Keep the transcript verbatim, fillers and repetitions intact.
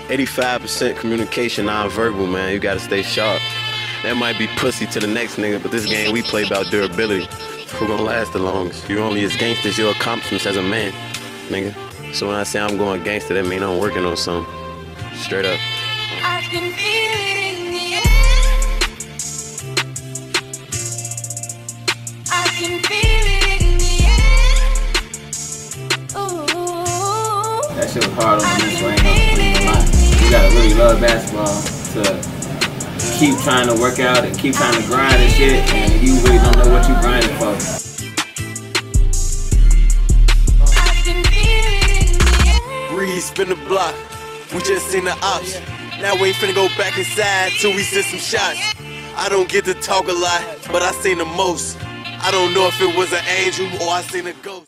eighty-five percent communication, non-verbal, man. You gotta stay sharp. That might be pussy to the next nigga, but this game we play about durability. Who gonna last the longest? You're only as gangster as your accomplishments as a man, nigga. So when I say I'm going gangster, that mean I'm working on something. Straight up. I can feel it in the air. I can feel it in the air. Ooh. That shit was hard on me, so I ain't gonna lie. You gotta really love basketball to keep trying to work out and keep trying to grind and shit, and you really don't know what you grinding for. Breeze spin the block. We just seen the ops. Now we ain't finna go back inside till we send some shots. I don't get to talk a lot, but I seen the most. I don't know if it was an angel or I seen a ghost.